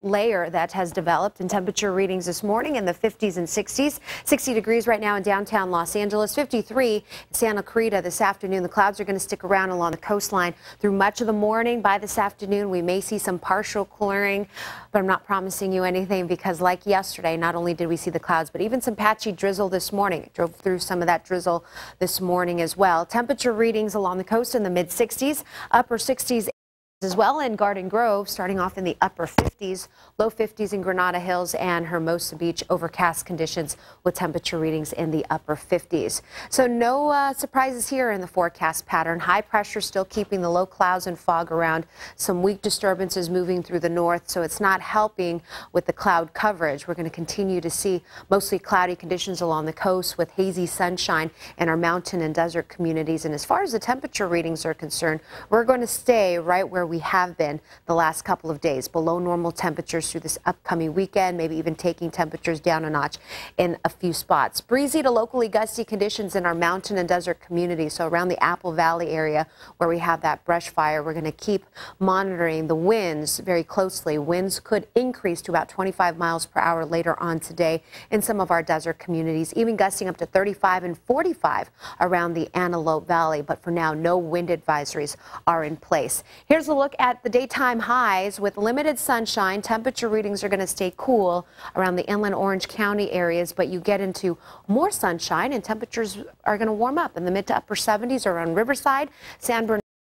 layer that has developed, and temperature readings this morning in the 50s and 60s. 60 degrees right now in downtown Los Angeles, 53 in Santa Clarita this afternoon. The clouds are going to stick around along the coastline through much of the morning. By this afternoon, we may see some partial clearing, but I'm not promising you anything because like yesterday, not only did we see the clouds, but even some patchy drizzle this morning. It drove through some of that drizzle this morning as well. Temperature readings along the coast in the mid 60s, upper 60s as well in Garden Grove, starting off in the upper 50s, low 50s in Granada Hills and Hermosa Beach. Overcast conditions with temperature readings in the upper 50s. So no surprises here in the forecast pattern. High pressure still keeping the low clouds and fog around. Some weak disturbances moving through the north, so it's not helping with the cloud coverage. We're going to continue to see mostly cloudy conditions along the coast with hazy sunshine in our mountain and desert communities. And as far as the temperature readings are concerned, we're going to stay right where we have been the last couple of days, below normal temperatures through this upcoming weekend, maybe even taking temperatures down a notch in a few spots. Breezy to locally gusty conditions in our mountain and desert communities. So around the Apple Valley area where we have that brush fire, we're going to keep monitoring the winds very closely. Winds could increase to about 25 miles per hour later on today in some of our desert communities, even gusting up to 35 and 45 around the Antelope Valley. But for now, no wind advisories are in place. Here's a look at the daytime highs. With limited sunshine, temperature readings are going to stay cool around the inland Orange County areas, but you get into more sunshine and temperatures are going to warm up in the mid to upper 70s around Riverside, San Bernardino.